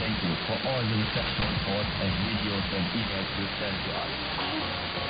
thank you for all the reception, thoughts, and videos and emails you sent to us.